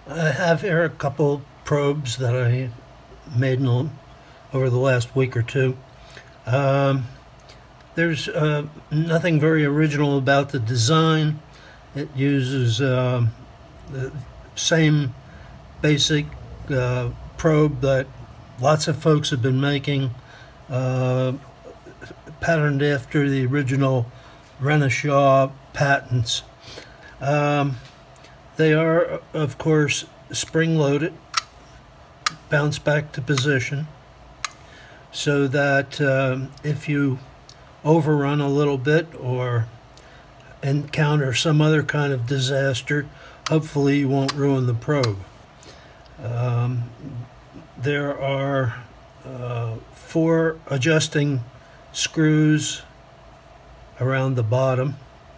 I have here a couple probes that I made over the last week or two. Um, there's nothing very original about the design. It uses the same basic probe that lots of folks have been making, uh, patterned after the original Renishaw patents. Um, they are, of course, spring-loaded, bounce back to position, so that if you overrun a little bit or encounter some other kind of disaster, hopefully you won't ruin the probe. Um, there are four adjusting screws around the bottom,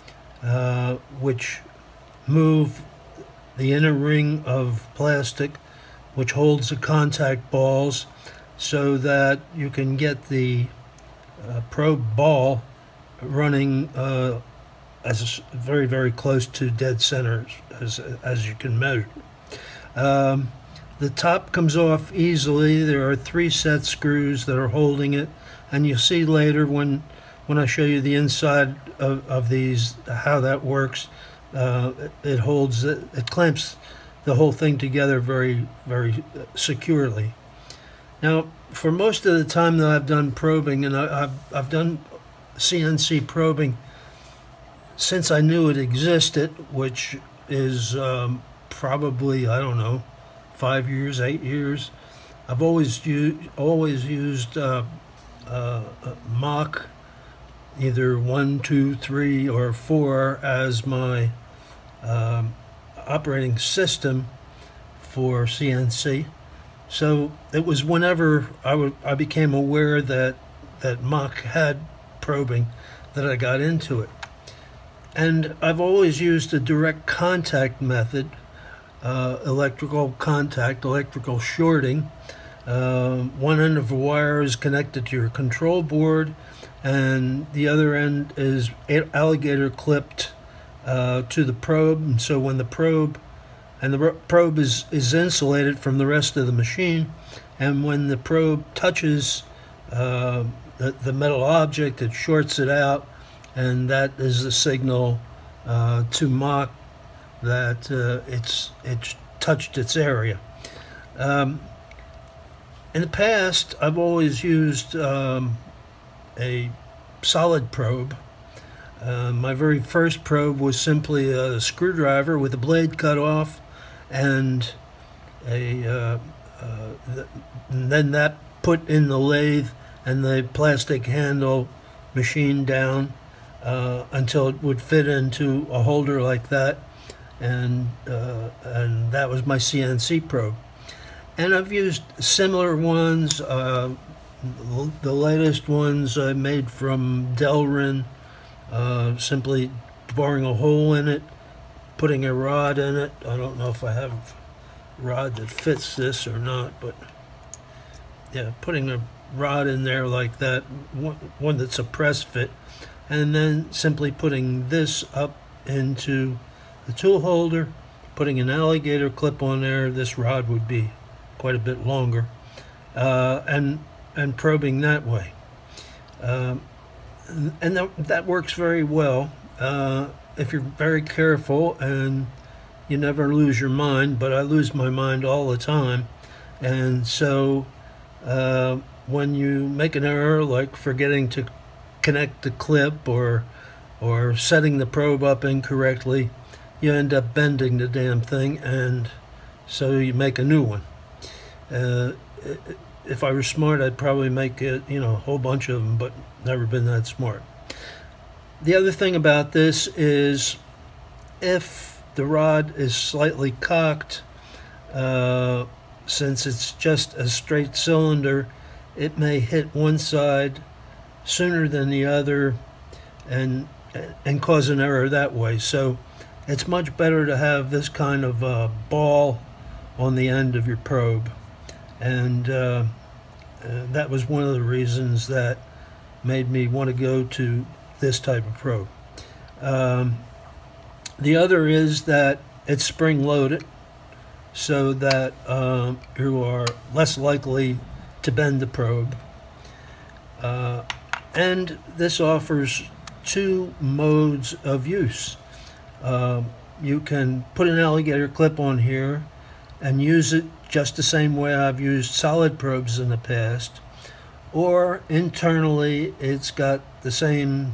which move the inner ring of plastic which holds the contact balls so that you can get the probe ball running as very, very close to dead center as you can measure. The top comes off easily. There are three set screws that are holding it, and you'll see later when I show you the inside of these how that works. It holds it clamps the whole thing together very, very securely. Now, for most of the time that I've done probing, and I've done CNC probing since I knew it existed, which is probably, I don't know, 5 years, 8 years. I've always used Mach, either 1, 2, 3, or 4 as my operating system for CNC. So it was whenever I became aware that Mach had probing that I got into it. And I've always used a direct contact method, electrical contact, electrical shorting. One end of the wire is connected to your control board, and the other end is alligator clipped to the probe. And so when the probe is insulated from the rest of the machine, and when the probe touches the metal object, it shorts it out, and that is the signal to Mach that it's touched its area. In the past, I've always used a solid probe. My very first probe was simply a screwdriver with the blade cut off, and and then that put in the lathe and the plastic handle machined down until it would fit into a holder like that, and that was my CNC probe. And I've used similar ones. The latest ones I made from Delrin, simply boring a hole in it, putting a rod in it. I don't know if I have a rod that fits this or not, but yeah, putting a rod in there like that, one that's a press fit, and then simply putting this up into the tool holder, putting an alligator clip on there. This rod would be quite a bit longer, and probing that way. And that works very well if you're very careful and you never lose your mind, but I lose my mind all the time. And so when you make an error like forgetting to connect the clip or setting the probe up incorrectly, you end up bending the damn thing, and so you make a new one. If I were smart, I'd probably make it, a whole bunch of them, but never been that smart. The other thing about this is if the rod is slightly cocked, since it's just a straight cylinder, it may hit one side sooner than the other and cause an error that way. So it's much better to have this kind of ball on the end of your probe. And that was one of the reasons that made me want to go to this type of probe. The other is that it's spring-loaded. so that you are less likely to bend the probe. And this offers two modes of use. You can put an alligator clip on here and use it just the same way I've used solid probes in the past. Or internally, it's got the same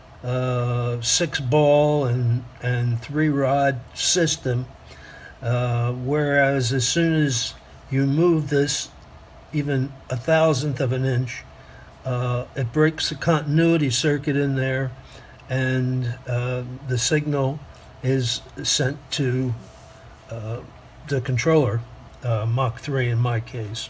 6-ball and 3-rod system, whereas as soon as you move this even 1/1000th of an inch, it breaks the continuity circuit in there, and the signal is sent to the controller, Mach 3 in my case.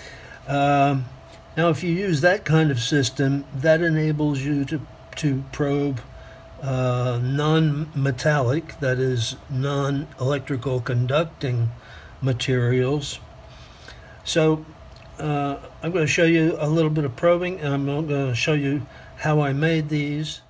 Now, if you use that kind of system, that enables you to probe non-metallic, that is, non-electrical conducting materials. So I'm going to show you a little bit of probing, and I'm going to show you how I made these.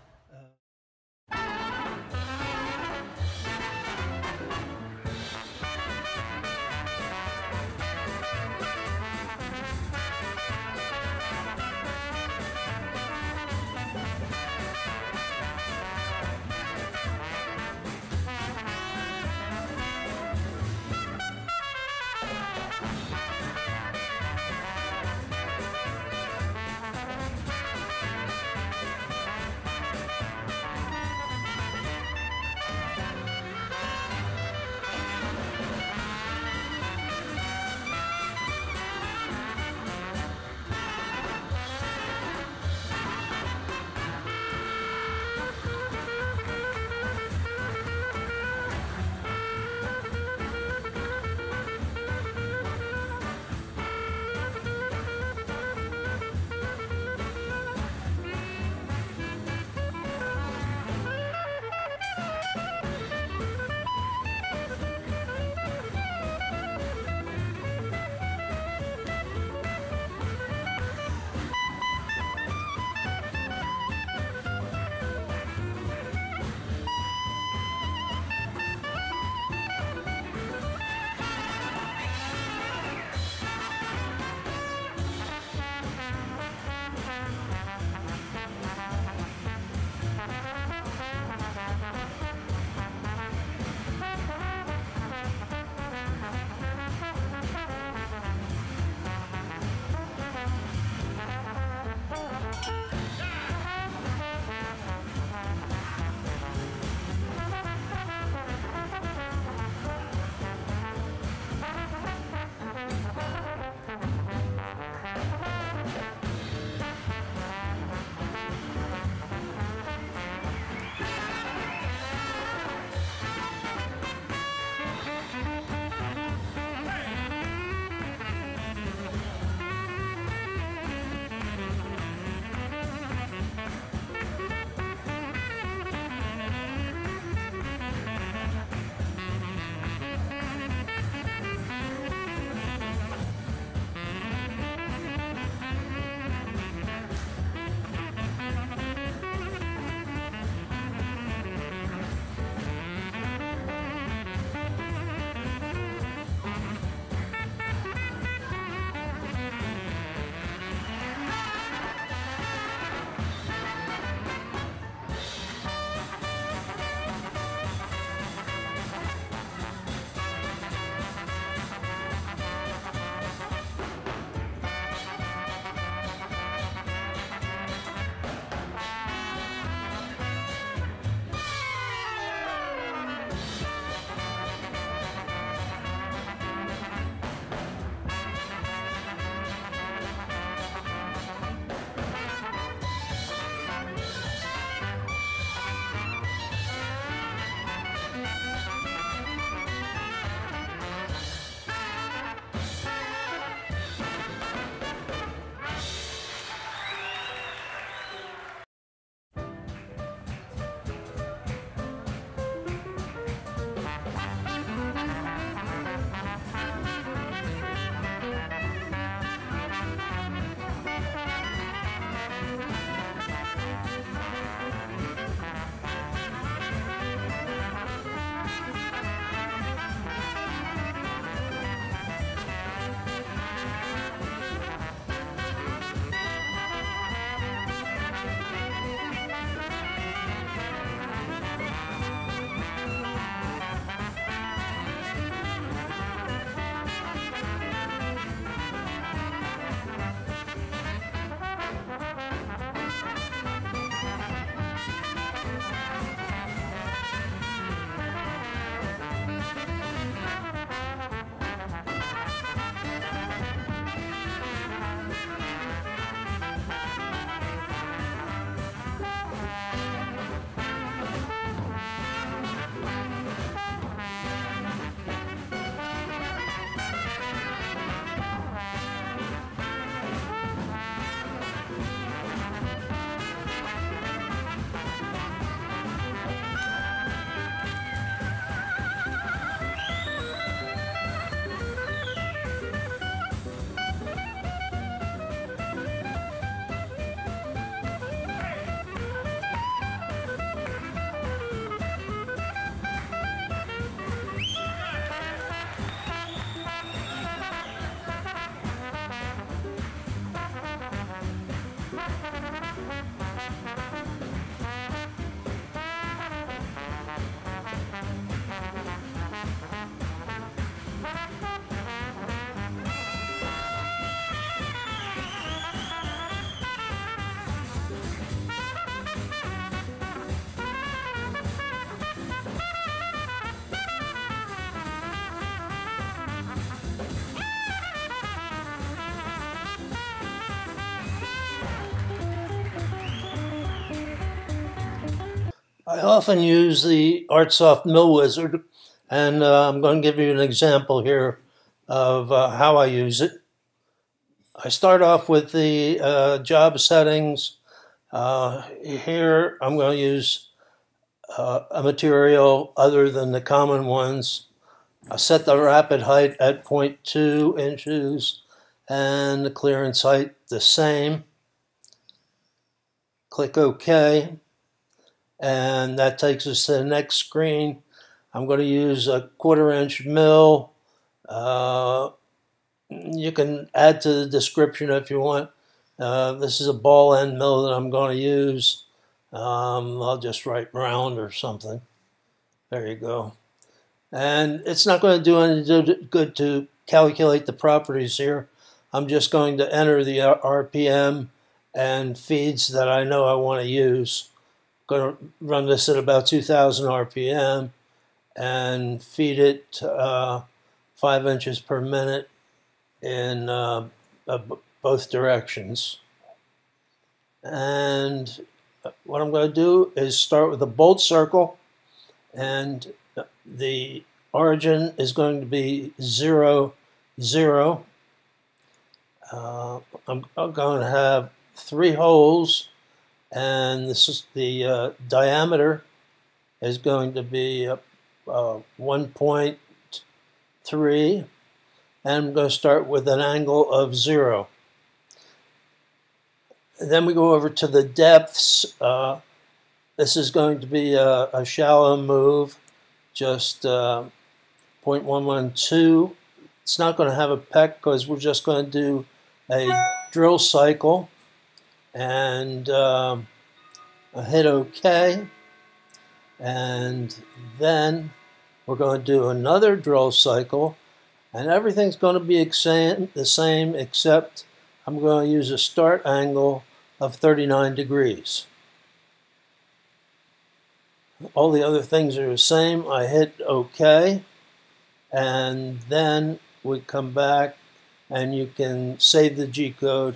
I often use the ArtSoft Mill Wizard, and I'm going to give you an example here of how I use it. I start off with the job settings. Here I'm going to use a material other than the common ones. I set the rapid height at 0.2 inches and the clearance height the same. Click OK, and that takes us to the next screen. I'm going to use a 1/4 inch mill. You can add to the description if you want. This is a ball end mill that I'm going to use. I'll just write round or something. There you go. And it's not going to do any good to calculate the properties here. I'm just going to enter the RPM and feeds that I know I want to use. I'm going to run this at about 2,000 RPM and feed it 5 inches per minute in both directions. And what I'm going to do is start with a bolt circle, and the origin is going to be 0, 0. I'm going to have 3 holes, and this is the diameter is going to be 1.3, and I'm going to start with an angle of 0. And then we go over to the depths. This is going to be a shallow move, just 0.112. It's not going to have a peck because we're just going to do a drill cycle, and I hit OK, and then we're going to do another drill cycle, and everything's going to be the same except I'm going to use a start angle of 39 degrees. All the other things are the same. I hit OK, and then we come back and you can save the G-code.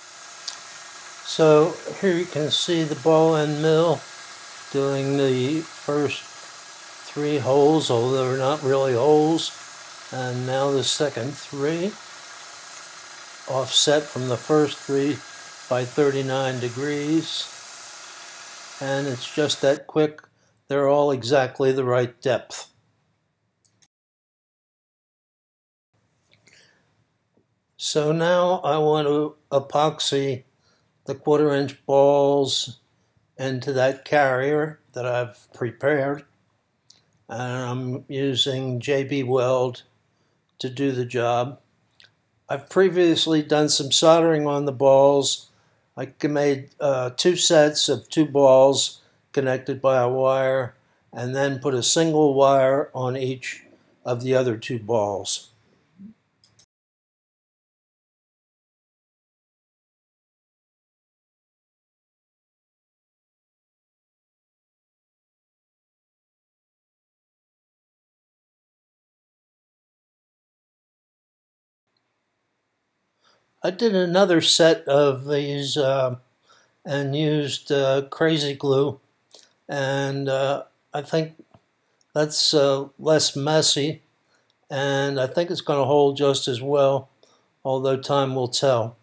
So here you can see the ball end mill doing the first 3 holes, although they're not really holes, and now the second 3, offset from the first 3 by 39 degrees, and it's just that quick. They're all exactly the right depth. So now I want to epoxy the 1/4 inch balls into that carrier that I've prepared, and I'm using JB Weld to do the job. I've previously done some soldering on the balls. I made 2 sets of 2 balls connected by a wire, and then put a single wire on each of the other 2 balls. I did another set of these and used crazy glue, and I think that's less messy, and I think it's going to hold just as well, although time will tell.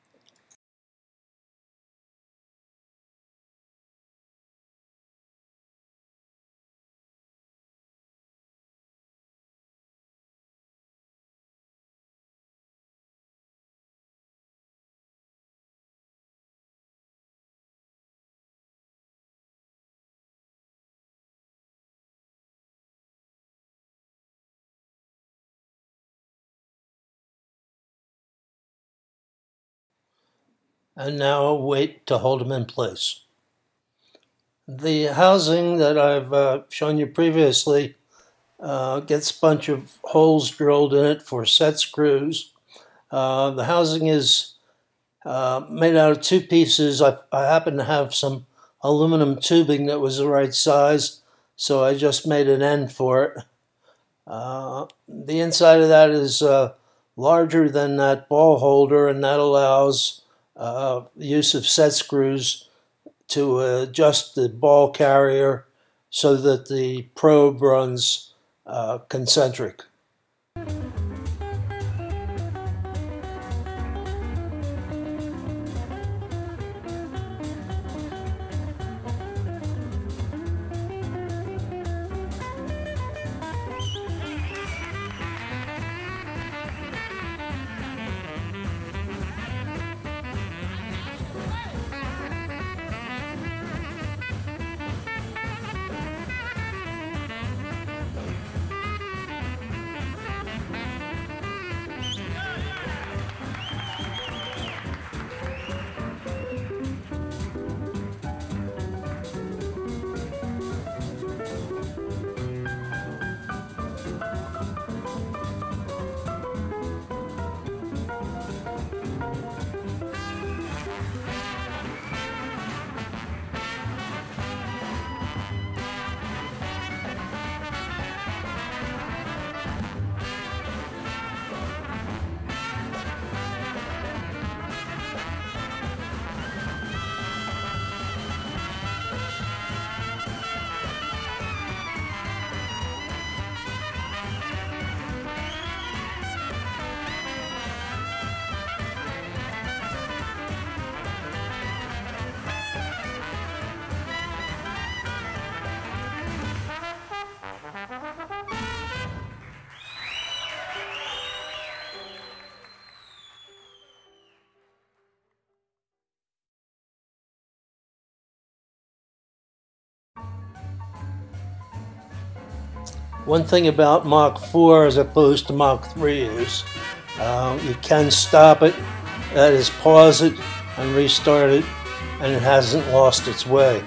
And now wait to hold them in place. The housing that I've shown you previously gets a bunch of holes drilled in it for set screws. The housing is made out of 2 pieces. I happen to have some aluminum tubing that was the right size, so I just made an end for it. The inside of that is larger than that ball holder, and that allows the use of set screws to adjust the ball carrier so that the probe runs concentric. One thing about Mach 4 as opposed to Mach 3 is you can stop it, that is pause it and restart it, and it hasn't lost its way.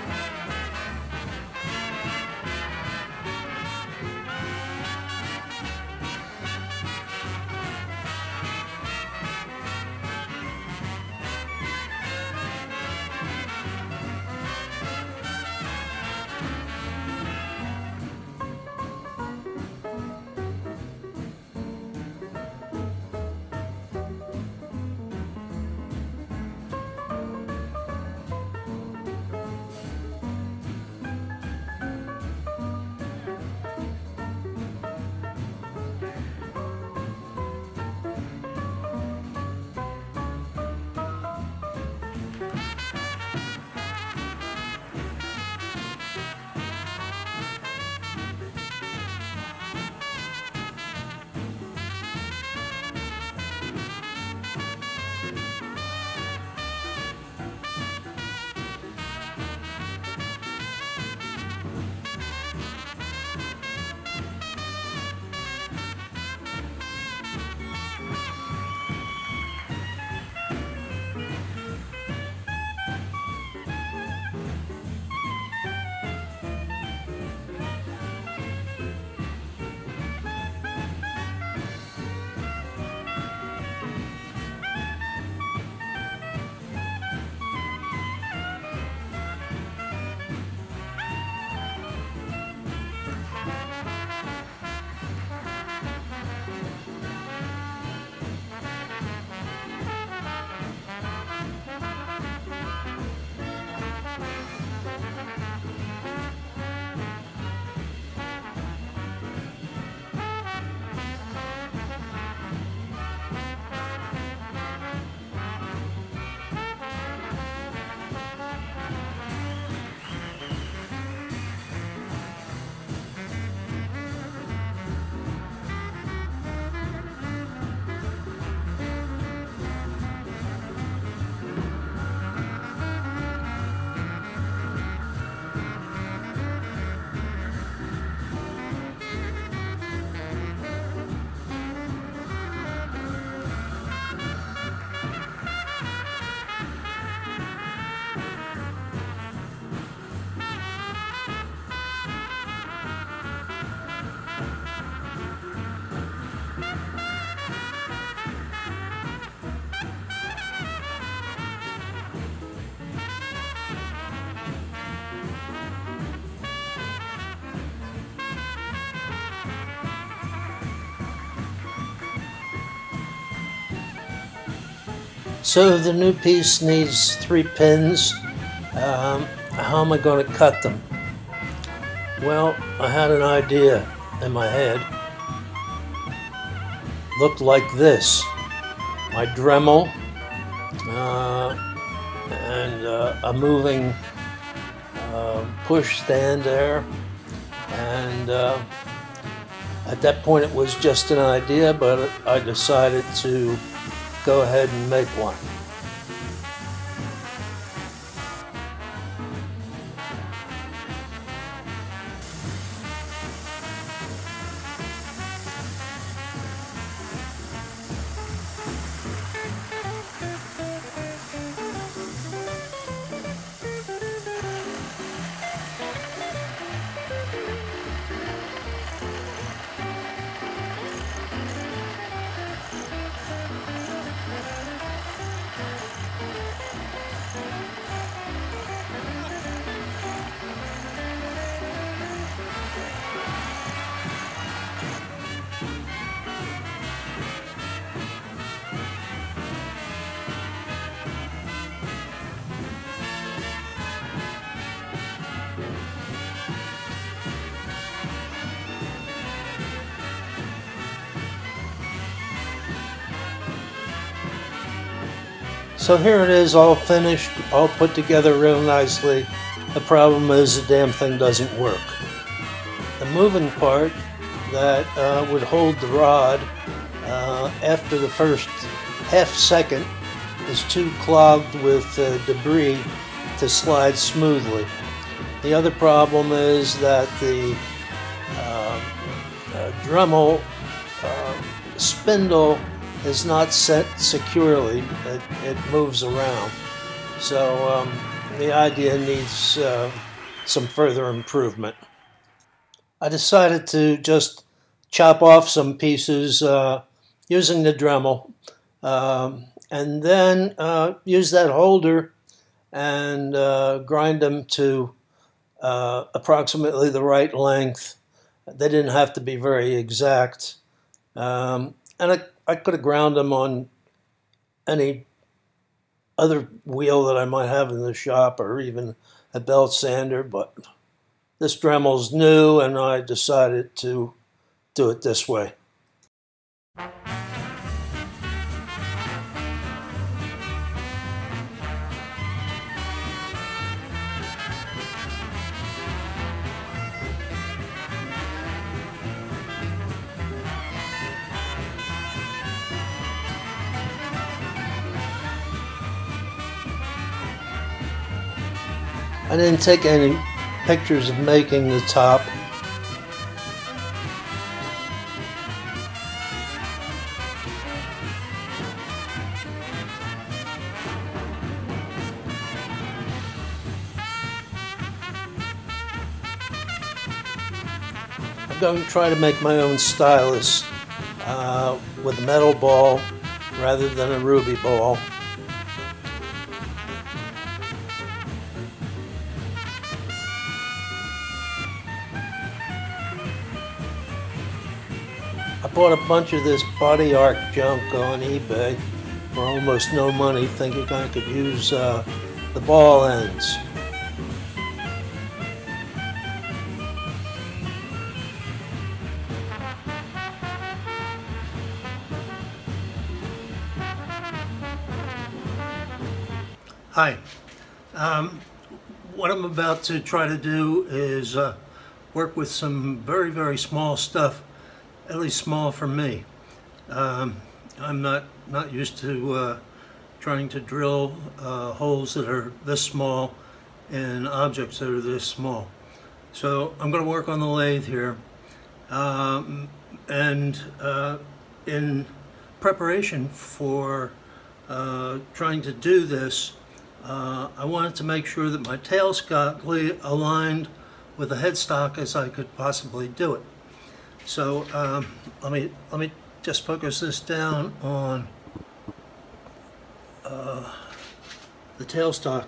So the new piece needs 3 pins. How am I going to cut them? Well, I had an idea in my head. Looked like this. My Dremel and a moving push stand there. And at that point it was just an idea, but I decided to go ahead and make one. So here it is, all finished, all put together real nicely. The problem is the damn thing doesn't work. The moving part that would hold the rod after the first half second is too clogged with debris to slide smoothly. The other problem is that the Dremel spindle is not set securely. It moves around. So the idea needs some further improvement. I decided to just chop off some pieces using the Dremel and then use that holder and grind them to approximately the right length. They didn't have to be very exact. And I could have ground them on any other wheel that I might have in the shop or even a belt sander, but this Dremel's new and I decided to do it this way. I didn't take any pictures of making the top. I'm going to try to make my own stylus with a metal ball rather than a ruby ball. I bought a bunch of this body arc junk on eBay for almost no money, thinking I could use the ball ends. Hi. What I'm about to try to do is work with some very, very small stuff. At least small for me. I'm not used to trying to drill holes that are this small in objects that are this small. So I'm going to work on the lathe here. And in preparation for trying to do this, I wanted to make sure that my tailstock aligned with the headstock as I could possibly do it. So let me just focus this down on the tailstock.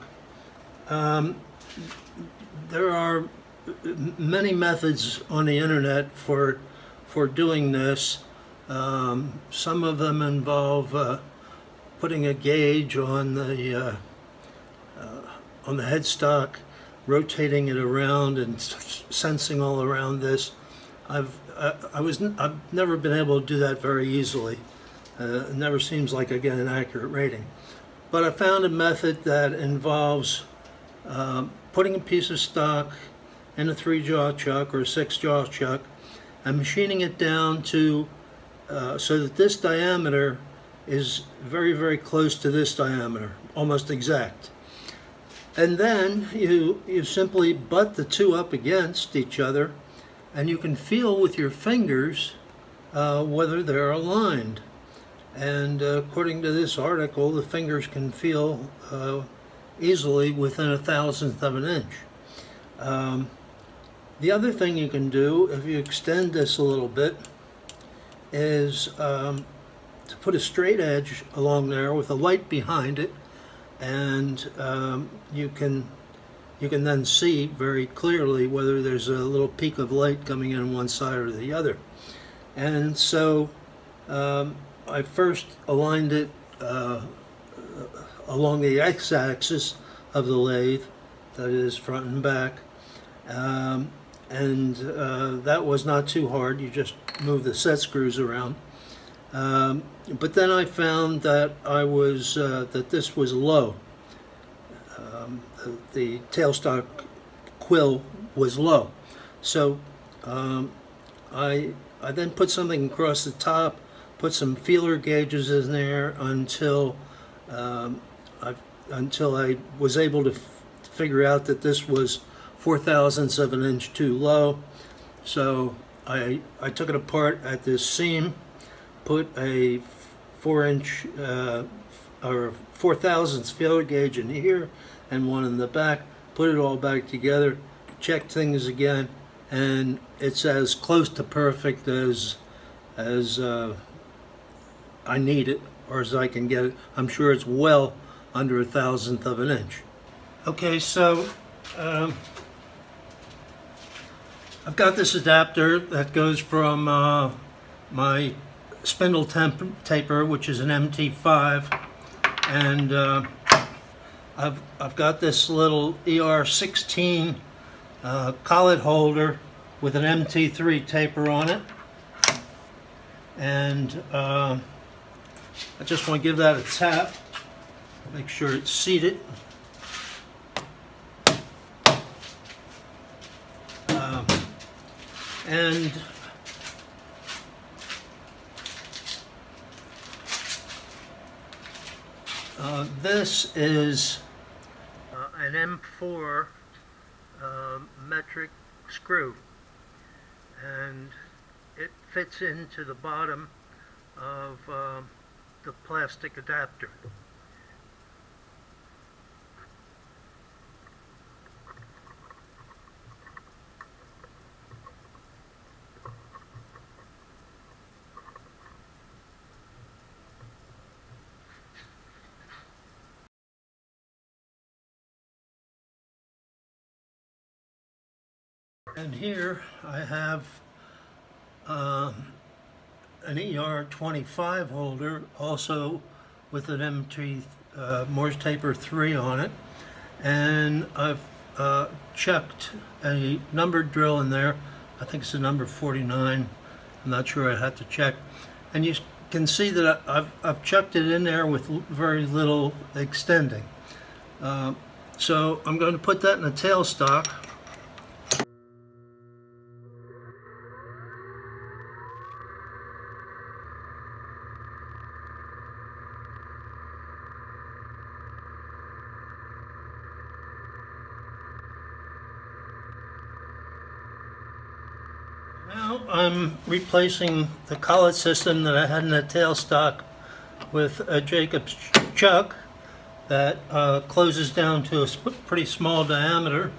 There are many methods on the internet for doing this. Some of them involve putting a gauge on the headstock, rotating it around and sensing all around this. I've never been able to do that very easily. It never seems like I get an accurate rating. But I found a method that involves putting a piece of stock in a 3-jaw chuck or a 6-jaw chuck and machining it down to so that this diameter is very, very close to this diameter, almost exact. And then you simply butt the two up against each other, and you can feel with your fingers whether they're aligned. And according to this article, the fingers can feel easily within 1/1000th of an inch. The other thing you can do, if you extend this a little bit, is to put a straight edge along there with a light behind it, and you can then see very clearly whether there's a little peak of light coming in one side or the other. And so I first aligned it along the x-axis of the lathe, that is front and back, and that was not too hard. You just move the set screws around. But then I found that that this was low. The tailstock quill was low, so I then put something across the top, put some feeler gauges in there until I was able to figure out that this was 0.4 of an inch too low. So I took it apart at this seam, put a 4-inch or 0.4 feeler gauge in here and one in the back, put it all back together, checked things again, and it's as close to perfect as I need it, or as I can get it. I'm sure it's well under 1/1000th of an inch. Okay, so I've got this adapter that goes from my spindle taper, which is an MT5, and I've got this little ER16 collet holder with an MT3 taper on it, and I just want to give that a tap, make sure it's seated. And this is an M4 metric screw, and it fits into the bottom of the plastic adapter. And here I have an ER25 holder, also with an MT Morse Taper 3 on it, and I've chucked a numbered drill in there. I think it's a number 49. I'm not sure, I had to check. And you can see that I've chucked it in there with very little extending. So I'm going to put that in a tailstock. Now I'm replacing the collet system that I had in the tailstock with a Jacobs chuck that closes down to a pretty small diameter.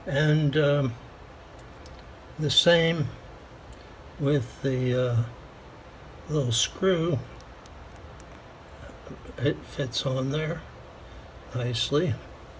And the same with the little screw. It fits on there nicely.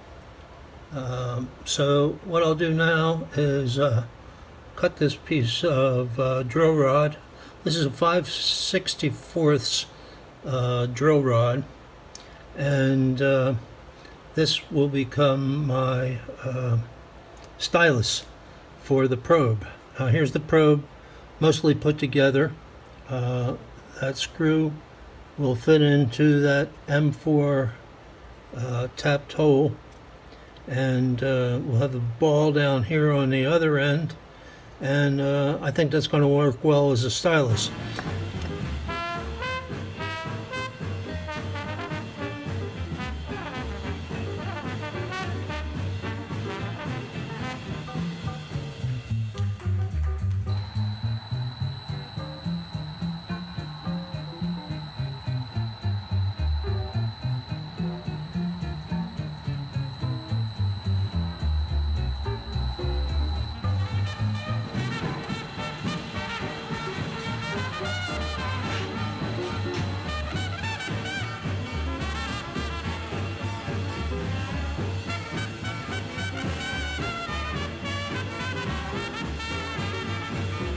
So what I'll do now is cut this piece of drill rod. This is a 5/64 drill rod, and this will become my stylus for the probe. Now here's the probe, mostly put together. That screw will fit into that M4 tapped hole, and we'll have the ball down here on the other end, and I think that's going to work well as a stylus.